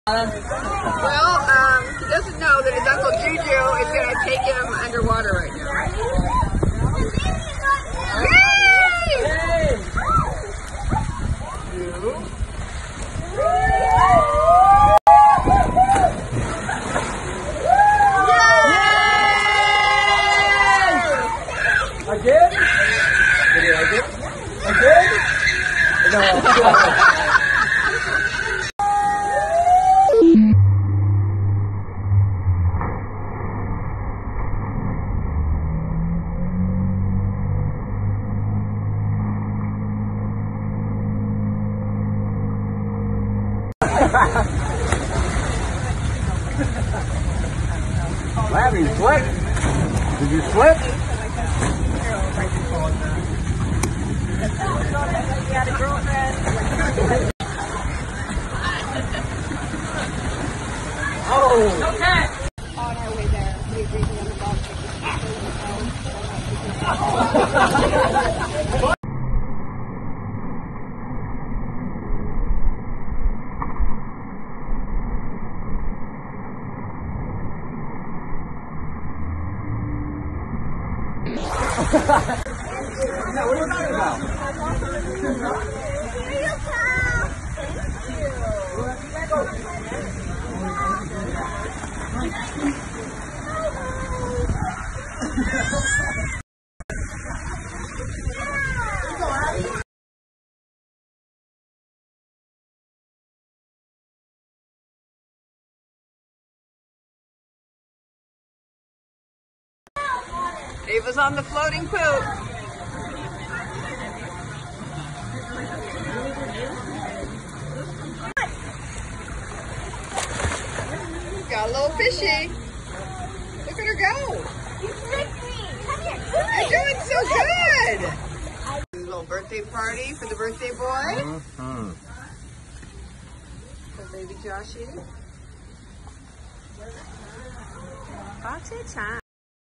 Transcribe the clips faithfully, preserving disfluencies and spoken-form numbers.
Well, um, he doesn't know that his Uncle Juju is going to take him underwater right now. Yay! Again? Did you like it? Again? No. Larry, slip? Did you slip? He had a girlfriend. Oh! Okay. On our way there, we agreed on the bus. Yeah, what are you talking about? Dave was on the floating poop. Got a little fishy. Look at her go. You tricked me. Come here. You're doing so good. A little birthday party for the birthday boy. Mm-hmm. For baby Joshy. Party time.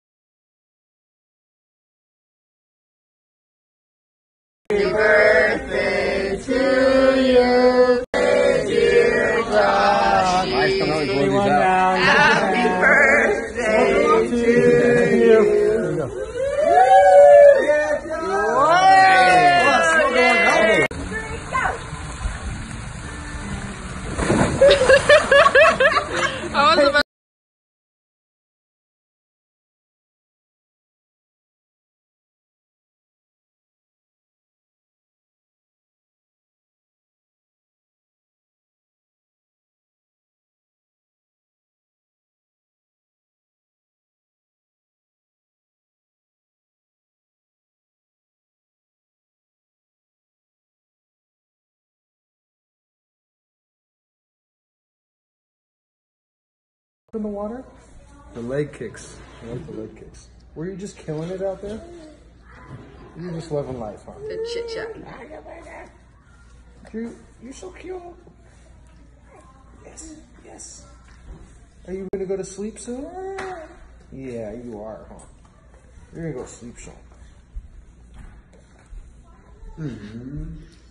Happy birthday to you, dear Joshy. Happy birthday to you. I was about In the water? The leg kicks. I like the leg kicks. Were you just killing it out there? You're just living life, huh? the chit chat. You're, you're so cute. Yes, yes. Are you gonna go to sleep soon? Yeah, you are, huh? You're gonna go sleep soon. Mm-hmm.